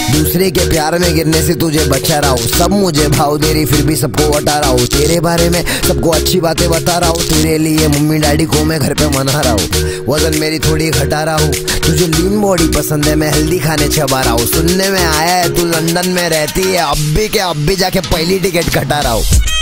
दूसरे के प्यार में गिरने से तुझे बचा रहा हूँ। सब मुझे भाव दे रही फिर भी सबको हटा रहा हूँ। तेरे बारे में सबको अच्छी बातें बता रहा हूँ। तेरे लिए मम्मी डैडी को मैं घर पे मना रहा हूँ। वजन मेरी थोड़ी घटा रहा हूँ। तुझे लीन बॉडी पसंद है, मैं हेल्दी खाने चबा रहा हूँ। सुनने में आया है तू लंदन में रहती है, अब भी जाके पहली टिकट कटा रहा हूँ।